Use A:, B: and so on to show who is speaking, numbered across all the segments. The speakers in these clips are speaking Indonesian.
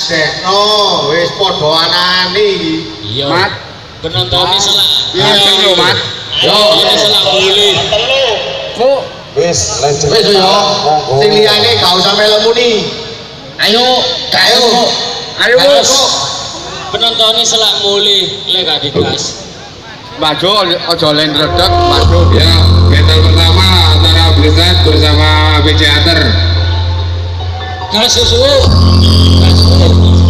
A: Dekno wis padha anane iki.
B: Iya.
C: Mat,
B: Penontonnya selak.
C: ganteng lho, Mat.
B: Yo, selak boleh.
C: Kok
D: Wis, legend.
A: Wis yo. Sing liyane gak usah melu muni.
B: Ayo,
C: ayo Bos.
B: penontonnya selak mulai lek gak digas.
C: Mbak Jo aja len redek, Mbak Jo.
D: Ya, battle pertama antara Blizzard bersama AB Theater.
B: Gas susu. Gas susu.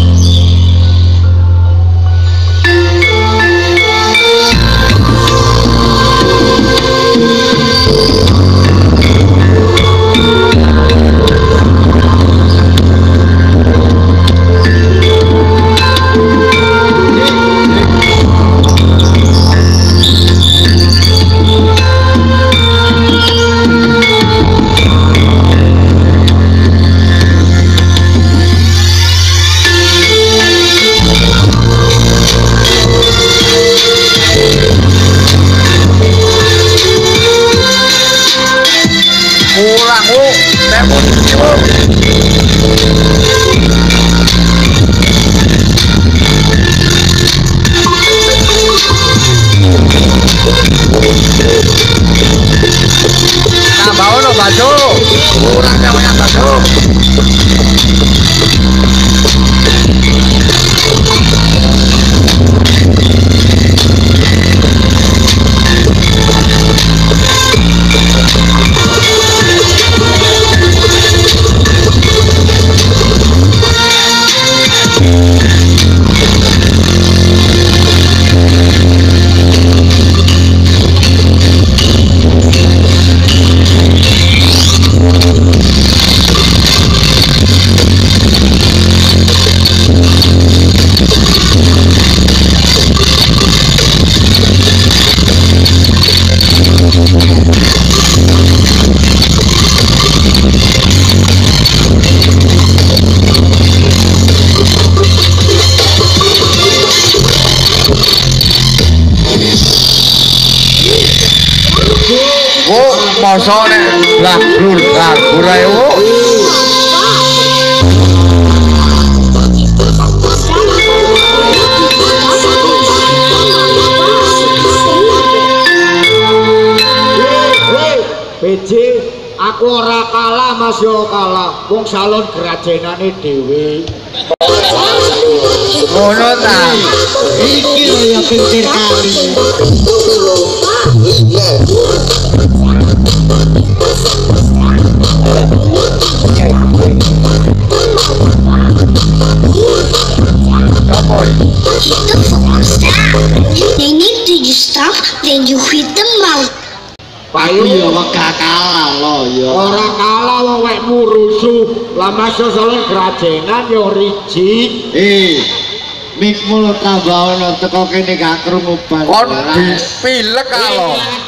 C: Masa nek lagur ae wo.
E: BJ, aku ora kalah Mas yo kalah. Wong salon kerajenane dhewe.
C: Ngono ta.
E: Iki lho ya pinggir kali.
F: They need to just stop, then you hit them out.
E: Payu ya wegah kalah lho ya. Ora kalah wong wekmu rusuh. Lah Mas yo salon kerajenan yo riji.
G: Mikmu lo tambah ono teko kene gak krungu ban.
C: Kon dipilek kalau.